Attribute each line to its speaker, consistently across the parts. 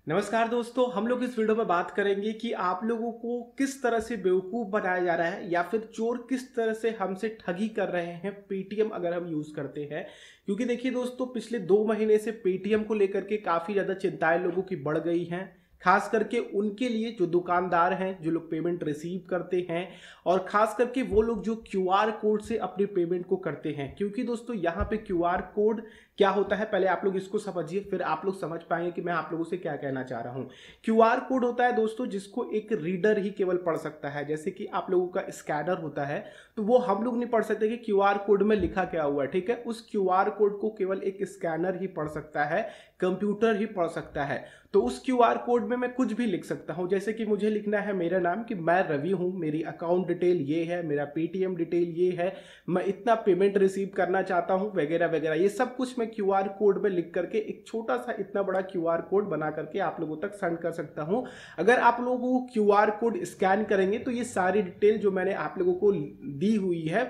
Speaker 1: नमस्कार दोस्तों, हम लोग इस वीडियो में बात करेंगे कि आप लोगों को किस तरह से बेवकूफ़ बनाया जा रहा है या फिर चोर किस तरह से हमसे ठगी कर रहे हैं पेटीएम अगर हम यूज़ करते हैं। क्योंकि देखिए दोस्तों, पिछले 2 महीने से पेटीएम को लेकर के काफ़ी ज़्यादा चिंताएं लोगों की बढ़ गई हैं। खास करके उनके लिए जो दुकानदार हैं, जो लोग पेमेंट रिसीव करते हैं, और खास करके वो लोग जो क्यूआर कोड से अपनी पेमेंट को करते हैं। क्योंकि दोस्तों यहाँ पे क्यूआर कोड क्या होता है, पहले आप लोग इसको समझिए, फिर आप लोग समझ पाएंगे कि मैं आप लोगों से क्या कहना चाह रहा हूँ। क्यूआर कोड होता है दोस्तों जिसको एक रीडर ही केवल पढ़ सकता है। जैसे कि आप लोगों का स्कैनर होता है, तो वो हम लोग नहीं पढ़ सकते कि क्यूआर कोड में लिखा क्या हुआ है, ठीक है। उस क्यूआर कोड को केवल एक स्कैनर ही पढ़ सकता है, कंप्यूटर ही पढ़ सकता है। तो उस क्यूआर कोड में मैं कुछ भी लिख सकता हूं। जैसे कि मुझे लिखना है मेरा नाम, कि मैं रवि हूं, मेरी अकाउंट डिटेल ये है, मेरा पेटीएम डिटेल ये है, मैं इतना पेमेंट रिसीव करना चाहता हूं, वगैरह वगैरह। ये सब कुछ मैं क्यूआर कोड में लिख करके एक छोटा सा इतना बड़ा क्यूआर कोड बना करके आप लोगों तक सेंड कर सकता हूं। अगर आप लोगों को क्यूआर कोड स्कैन करेंगे तो ये सारी डिटेल जो मैंने आप लोगों को दी हुई है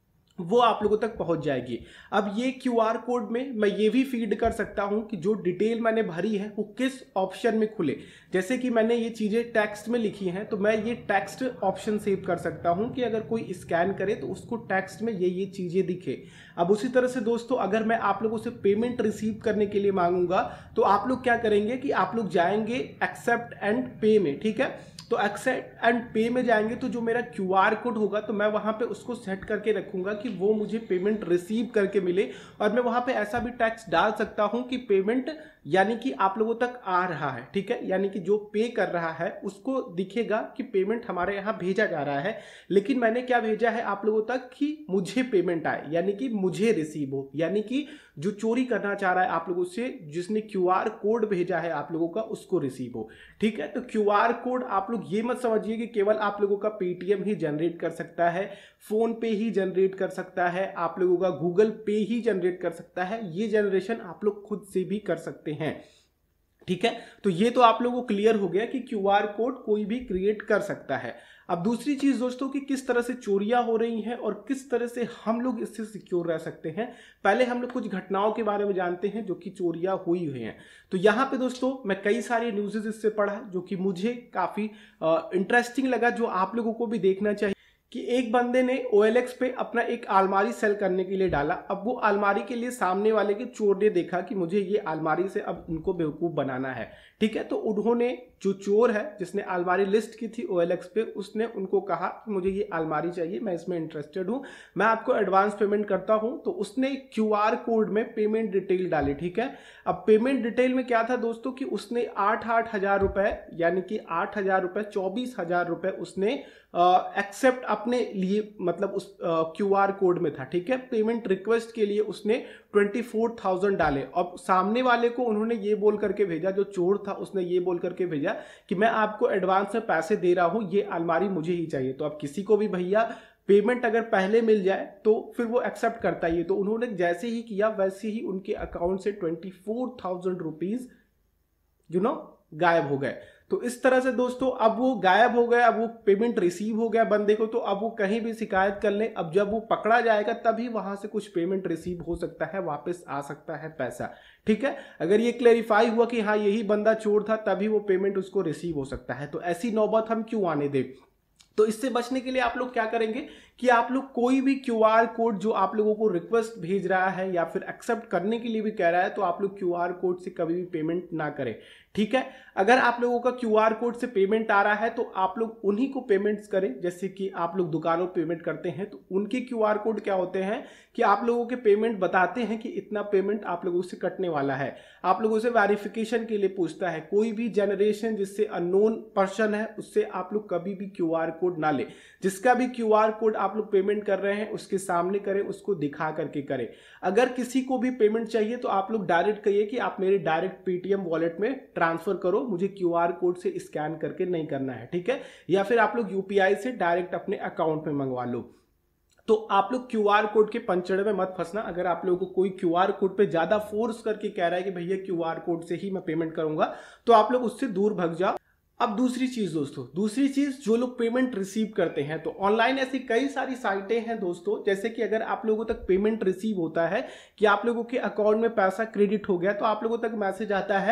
Speaker 1: वो आप लोगों तक पहुंच जाएगी। अब ये क्यूआर कोड में मैं ये भी फीड कर सकता हूं कि जो डिटेल मैंने भरी है वो किस ऑप्शन में खुले। जैसे कि मैंने ये चीजें टेक्स्ट में लिखी हैं, तो मैं ये टेक्स्ट ऑप्शन सेव कर सकता हूं कि अगर कोई स्कैन करे तो उसको टेक्स्ट में ये चीजें दिखे। अब उसी तरह से दोस्तों, अगर मैं आप लोगों से पेमेंट रिसीव करने के लिए मांगूंगा तो आप लोग क्या करेंगे कि आप लोग जाएंगे एक्सेप्ट एंड पे में, ठीक है। तो एक्सेप्ट एंड पे में जाएंगे तो जो मेरा क्यूआर कोड होगा तो मैं वहां पे उसको सेट करके रखूंगा कि वो मुझे पेमेंट रिसीव करके मिले। और मैं वहां पे ऐसा भी टेक्स्ट डाल सकता हूं कि पेमेंट यानी कि आप लोगों तक आ रहा है, ठीक है। यानी कि जो पे कर रहा है उसको दिखेगा कि पेमेंट हमारे यहाँ भेजा जा रहा है, लेकिन मैंने क्या भेजा है आप लोगों तक कि मुझे पेमेंट आए, यानी कि मुझे रिसीव हो। यानी कि जो चोरी करना चाह रहा है आप लोगों से, जिसने क्यूआर कोड भेजा है आप लोगों का, उसको रिसीव हो, ठीक है। तो क्यूआर कोड आप लोग ये मत समझिए कि केवल आप लोगों का पेटीएम ही जनरेट कर सकता है, फोन पे ही जनरेट कर सकता है, आप लोगों का गूगल पे ही जनरेट कर सकता है। ये जनरेशन आप लोग खुद से भी कर सकते हैं, ठीक है। तो ये तो आप लोगों को क्लियर हो गया कि क्यूआर कोड कोई भी क्रिएट कर सकता है। अब दूसरी चीज दोस्तों कि किस तरह से चोरियां हो रही हैं और किस तरह से हम लोग इससे सिक्योर रह सकते हैं। पहले हम लोग कुछ घटनाओं के बारे में जानते हैं जो कि चोरियां हुई हुई हैं। तो यहाँ पे दोस्तों मैं कई सारी न्यूज़ेस इससे पढ़ा जो कि मुझे काफी इंटरेस्टिंग लगा, जो आप लोगों को भी देखना चाहिए। कि एक बंदे ने OLX पे अपना एक अलमारी सेल करने के लिए डाला। अब वो अलमारी के लिए सामने वाले के चोर ने देखा कि मुझे ये अलमारी से अब उनको बेवकूफ़ बनाना है, ठीक है। तो उन्होंने, जो चोर है जिसने अलमारी लिस्ट की थी OLX पे, उसने उनको कहा कि मुझे ये अलमारी चाहिए, मैं इसमें इंटरेस्टेड हूँ, मैं आपको एडवांस पेमेंट करता हूँ। तो उसने क्यूआर कोड में पेमेंट डिटेल डाली, ठीक है। अब पेमेंट डिटेल में क्या था दोस्तों कि उसने 8,000 रुपए, यानी कि 8,000 रुपए, 24,000 रुपए उसने एक्सेप्ट अपने लिए, मतलब उस क्यूआर कोड में था, ठीक है। पेमेंट रिक्वेस्ट के लिए उसने 24,000 डाले। अब सामने वाले को उन्होंने ये बोल करके भेजा, जो चोर था उसने ये बोल करके भेजा कि मैं आपको एडवांस में पैसे दे रहा हूं, ये अलमारी मुझे ही चाहिए। तो अब किसी को भी भैया पेमेंट अगर पहले मिल जाए तो फिर वो एक्सेप्ट करता ही है। तो उन्होंने जैसे ही किया वैसे ही उनके अकाउंट से 24,000 रुपीज गायब हो गए। तो इस तरह से दोस्तों अब वो गायब हो गया, अब वो पेमेंट रिसीव हो गया बंदे को। तो अब वो कहीं भी शिकायत कर ले, अब जब वो पकड़ा जाएगा तभी वहां से कुछ पेमेंट रिसीव हो सकता है, वापस आ सकता है पैसा, ठीक है। अगर ये क्लेरिफाई हुआ कि हाँ यही बंदा चोर था, तभी वो पेमेंट उसको रिसीव हो सकता है। तो ऐसी नौबत हम क्यों आने दें। तो इससे बचने के लिए आप लोग क्या करेंगे कि आप लोग कोई भी क्यूआर कोड जो आप लोगों को रिक्वेस्ट भेज रहा है या फिर एक्सेप्ट करने के लिए भी कह रहा है, तो आप लोग क्यूआर कोड से कभी भी पेमेंट ना करें, ठीक है। अगर आप लोगों का क्यूआर कोड से पेमेंट आ रहा है तो आप लोग उन्हीं को पेमेंट्स करें। जैसे कि आप लोग दुकानों पेमेंट करते हैं तो उनके क्यूआर कोड क्या होते हैं कि आप लोगों के पेमेंट बताते हैं कि इतना पेमेंट आप लोगों से कटने वाला है। आप लोगों से वेरिफिकेशन के लिए पूछता है। कोई भी जनरेशन जिससे अननोन पर्सन है उससे आप लोग कभी भी क्यूआर कोड ना ले। जिसका भी क्यूआर कोड आप लोग पेमेंट कर रहे हैं उसके सामने करें, उसको दिखा करके करें। अगर किसी को भी पेमेंट चाहिए तो आप लोग डायरेक्ट कहिए कि आप मेरे डायरेक्ट पेटीएम वॉलेट में ट्रांसफर करो, मुझे क्यूआर कोड से स्कैन करके नहीं करना है, ठीक है। या फिर आप लोग यूपीआई से डायरेक्ट अपने अकाउंट में मंगवा लो। तो आप लोग क्यूआर कोड के पंचड़े में मत फंसना। अगर आप लोगों को कोई क्यूआर कोड पे ज्यादा फोर्स करके कह रहा है कि भैया क्यूआर कोड से ही मैं पेमेंट करूंगा, तो आप लोग उससे दूर भाग जाओ। अब दूसरी चीज दोस्तों, दूसरी चीज, जो लोग पेमेंट रिसीव करते हैं तो ऑनलाइन ऐसी कई सारी साइटें हैं दोस्तों। जैसे कि अगर आप लोगों तक पेमेंट रिसीव होता है कि आप लोगों के अकाउंट में पैसा क्रेडिट हो गया, तो आप लोगों तक मैसेज आता है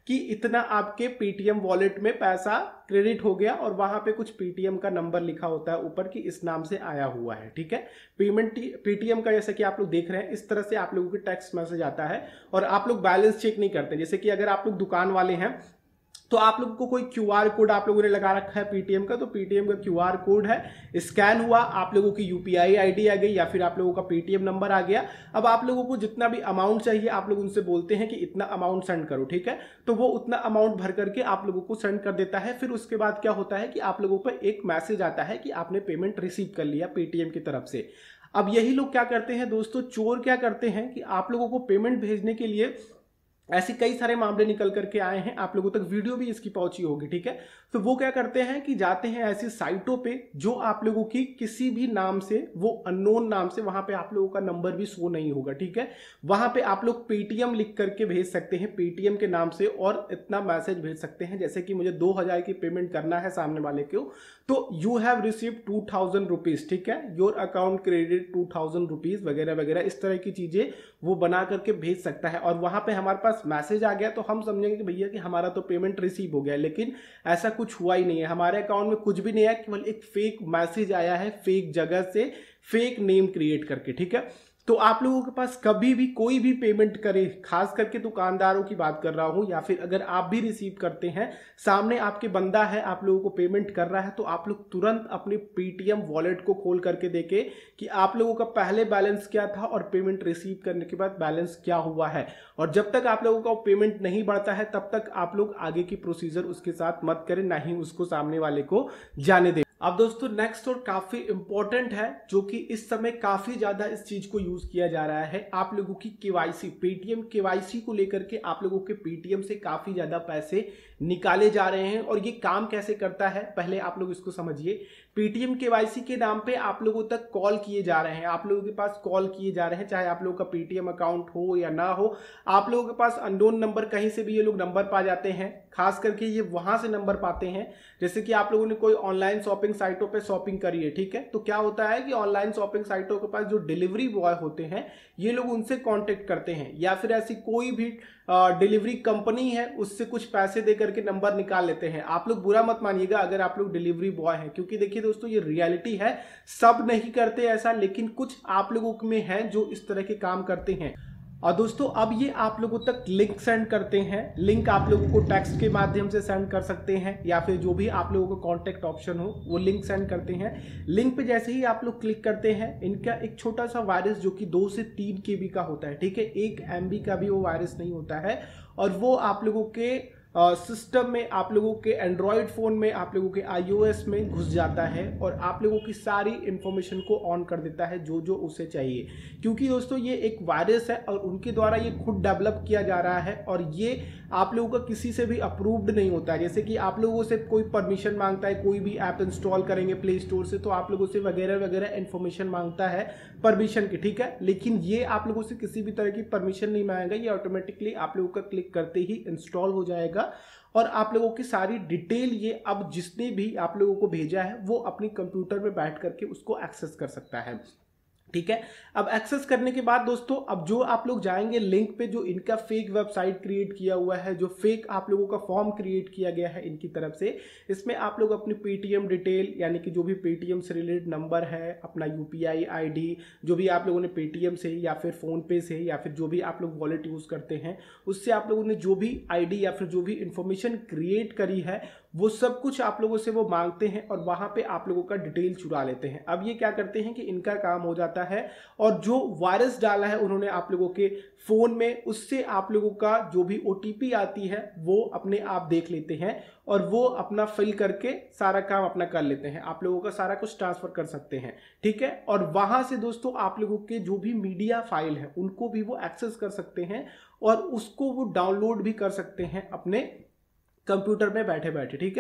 Speaker 1: कि इतना आपके पेटीएम वॉलेट में पैसा क्रेडिट हो गया, और वहां पे कुछ पेटीएम का नंबर लिखा होता है ऊपर कि इस नाम से आया हुआ है। ठीक है, पेमेंट पेटीएम का जैसे कि आप लोग देख रहे हैं इस तरह से आप लोगों के टेक्स्ट मैसेज आता है, और आप लोग बैलेंस चेक नहीं करते। जैसे कि अगर आप लोग दुकान वाले हैं तो आप लोगों को कोई क्यूआर कोड आप लोगों ने लगा रखा है पेटीएम का, तो पेटीएम का क्यूआर कोड है, स्कैन हुआ, आप लोगों की यूपीआई आईडी आ गई या फिर आप लोगों का पेटीएम नंबर आ गया। अब आप लोगों को जितना भी अमाउंट चाहिए आप लोग उनसे बोलते हैं कि इतना अमाउंट सेंड करो। ठीक है, तो वो उतना अमाउंट भर करके आप लोगों को सेंड कर देता है। फिर उसके बाद क्या होता है कि आप लोगों पर एक मैसेज आता है कि आपने पेमेंट रिसीव कर लिया पेटीएम की तरफ से। अब यही लोग क्या करते हैं दोस्तों, चोर क्या करते हैं कि आप लोगों को पेमेंट भेजने के लिए ऐसे कई सारे मामले निकल करके आए हैं, आप लोगों तक वीडियो भी इसकी पहुंची होगी। ठीक है, तो वो क्या करते हैं कि जाते हैं ऐसी साइटों पे जो आप लोगों की किसी भी नाम से, वो अननोन नाम से, वहां पे आप लोगों का नंबर भी शो नहीं होगा। ठीक है, वहां पे आप लोग पेटीएम लिख करके भेज सकते हैं पेटीएम के नाम से, और इतना मैसेज भेज सकते हैं जैसे कि मुझे 2000 की पेमेंट करना है सामने वाले को, तो यू हैव रिसीव 2000 रुपीज। ठीक है, योर अकाउंट क्रेडिट 2000 रुपीज वगैरह वगैरह, इस तरह की चीजें वो बना करके भेज सकता है। और वहां पे हमारे पास मैसेज आ गया तो हम समझेंगे कि भैया कि हमारा तो पेमेंट रिसीव हो गया, लेकिन ऐसा कुछ हुआ ही नहीं है। हमारे अकाउंट में कुछ भी नहीं है, केवल एक फेक मैसेज आया है फेक जगह से, फेक नेम क्रिएट करके। ठीक है, तो आप लोगों के पास कभी भी कोई भी पेमेंट करे, खास करके दुकानदारों की बात कर रहा हूं, या फिर अगर आप भी रिसीव करते हैं, सामने आपके बंदा है आप लोगों को पेमेंट कर रहा है, तो आप लोग तुरंत अपने पेटीएम वॉलेट को खोल करके देखें कि आप लोगों का पहले बैलेंस क्या था और पेमेंट रिसीव करने के बाद बैलेंस क्या हुआ है। और जब तक आप लोगों का पेमेंट नहीं बढ़ता है तब तक आप लोग आगे की प्रोसीजर उसके साथ मत करें, ना ही उसको सामने वाले को जाने दें। अब दोस्तों नेक्स्ट और काफी इंपॉर्टेंट है, जो कि इस समय काफी ज्यादा इस चीज को यूज किया जा रहा है, आप लोगों की केवाईसी। पेटीएम केवाईसी को लेकर के आप लोगों के पेटीएम से काफी ज्यादा पैसे निकाले जा रहे हैं, और ये काम कैसे करता है पहले आप लोग इसको समझिए। पेटीएम केवाईसी के नाम पे आप लोगों तक कॉल किए जा रहे हैं, आप लोगों के पास कॉल किए जा रहे हैं, चाहे आप लोगों का पेटीएम अकाउंट हो या ना हो, आप लोगों के पास अननोन नंबर कहीं से भी ये लोग नंबर पा जाते हैं। खास करके ये वहां से नंबर पाते हैं, जैसे कि आप लोगों ने कोई ऑनलाइन शॉपिंग साइटों पे शॉपिंग करी है। ठीक है, तो क्या होता है कि ऑनलाइन शॉपिंग साइटों के पास जो डिलीवरी बॉय होते हैं ये लोग उनसे कांटेक्ट करते हैं, या फिर ऐसी कोई भी डिलीवरी कंपनी है उससे कुछ पैसे दे करके नंबर निकाल लेते हैं। आप लोग बुरा मत मानिएगा अगर आप लोग डिलीवरी बॉय हैं, क्योंकि देखिए दोस्तों ये रियलिटी है, सब नहीं करते ऐसा, लेकिन कुछ आप लोगों में हैं जो इस तरह के काम करते हैं। और दोस्तों अब ये आप लोगों तक लिंक सेंड करते हैं, लिंक आप लोगों को टेक्स्ट के माध्यम से सेंड कर सकते हैं, या फिर जो भी आप लोगों का कांटेक्ट ऑप्शन हो वो लिंक सेंड करते हैं। लिंक पे जैसे ही आप लोग क्लिक करते हैं, इनका एक छोटा सा वायरस जो कि 2 से 3 KB का होता है। ठीक है, 1 MB का भी वो वायरस नहीं होता है, और वो आप लोगों के सिस्टम में, आप लोगों के एंड्रॉयड फोन में, आप लोगों के iOS में घुस जाता है, और आप लोगों की सारी इंफॉर्मेशन को ऑन कर देता है जो जो उसे चाहिए। क्योंकि दोस्तों ये एक वायरस है और उनके द्वारा ये खुद डेवलप किया जा रहा है, और ये आप लोगों का किसी से भी अप्रूव्ड नहीं होता है। जैसे कि आप लोगों से कोई परमिशन मांगता है, कोई भी ऐप इंस्टॉल करेंगे प्ले स्टोर से, तो आप लोगों से वगैरह वगैरह इन्फॉर्मेशन मांगता है परमिशन की। ठीक है, लेकिन ये आप लोगों से किसी भी तरह की परमिशन नहीं मांगेगा, ये ऑटोमेटिकली आप लोगों का क्लिक करते ही इंस्टॉल हो जाएगा, और आप लोगों की सारी डिटेल ये अब जिसने भी आप लोगों को भेजा है वो अपनी कंप्यूटर में बैठ करके उसको एक्सेस कर सकता है। ठीक है, अब एक्सेस करने के बाद दोस्तों अब जो आप लोग जाएंगे लिंक पे, जो इनका फेक वेबसाइट क्रिएट किया हुआ है, जो फेक आप लोगों का फॉर्म क्रिएट किया गया है इनकी तरफ से, इसमें आप लोग अपनी पेटीएम डिटेल, यानी कि जो भी पेटीएम से रिलेटेड नंबर है, अपना यूपीआई आईडी, जो भी आप लोगों ने पेटीएम से या फिर फोन पे से या फिर जो भी आप लोग वॉलेट यूज करते हैं उससे आप लोगों ने जो भी आईडी या फिर जो भी इंफॉर्मेशन क्रिएट करी है वो सब कुछ आप लोगों से वो मांगते हैं, और वहां पे आप लोगों का डिटेल चुरा लेते हैं। अब ये क्या करते हैं कि इनका काम हो जाता है, और जो वायरस डाला है उन्होंने आप लोगों के फोन में, उससे आप लोगों का जो भी OTP आती है वो अपने आप देख लेते हैं, और वो अपना फिल करके सारा काम अपना कर लेते हैं, आप लोगों का सारा कुछ ट्रांसफर कर सकते हैं। ठीक है, और वहां से दोस्तों आप लोगों के जो भी मीडिया फाइल है उनको भी वो एक्सेस कर सकते हैं, और उसको वो डाउनलोड भी कर सकते हैं अपने कंप्यूटर में बैठे बैठे। ठीक है,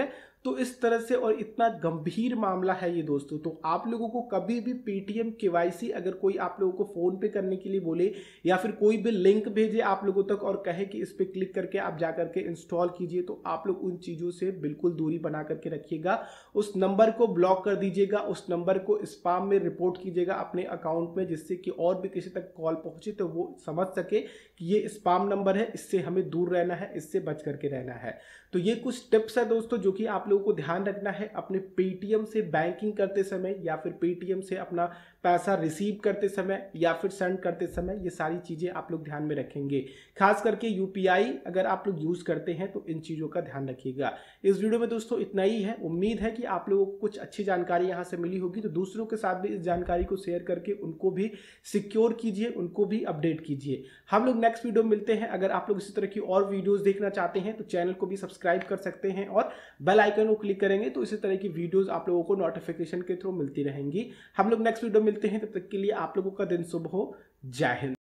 Speaker 1: तो इस तरह से और इतना गंभीर मामला है ये दोस्तों। तो आप लोगों को कभी भी पेटीएम केवाईसी अगर कोई आप लोगों को फोन पे करने के लिए बोले या फिर कोई भी लिंक भेजे आप लोगों तक और कहे कि इस पे क्लिक करके आप जा करके इंस्टॉल कीजिए, तो आप लोग उन चीज़ों से बिल्कुल दूरी बना करके रखिएगा। उस नंबर को ब्लॉक कर दीजिएगा, उस नंबर को स्पैम में रिपोर्ट कीजिएगा अपने अकाउंट में, जिससे कि और भी किसी तक कॉल पहुंचे तो वो समझ सके कि ये स्पैम नंबर है, इससे हमें दूर रहना है, इससे बच करके रहना है। तो ये कुछ टिप्स है दोस्तों जो कि आप लोगों को ध्यान रखना है अपने पेटीएम से बैंकिंग करते समय या फिर पेटीएम से अपना पैसा रिसीव करते समय या फिर सेंड करते समय। ये सारी चीज़ें आप लोग ध्यान में रखेंगे, खास करके यूपीआई अगर आप लोग यूज़ करते हैं तो इन चीज़ों का ध्यान रखिएगा। इस वीडियो में दोस्तों इतना ही है। उम्मीद है कि आप लोगों को कुछ अच्छी जानकारी यहाँ से मिली होगी, तो दूसरों के साथ भी इस जानकारी को शेयर करके उनको भी सिक्योर कीजिए, उनको भी अपडेट कीजिए। हम लोग नेक्स्ट वीडियो मिलते हैं। अगर आप लोग इसी तरह की और वीडियोज़ देखना चाहते हैं तो चैनल को भी सब्सक्राइब कर सकते हैं और बेल आइकन को क्लिक करेंगे तो इसी तरह की वीडियोज़ आप लोगों को नोटिफिकेशन के थ्रू मिलती रहेंगी। हम लोग नेक्स्ट वीडियो मिलते हैं, तब तक के लिए आप लोगों का दिन शुभ हो। जय हिंद।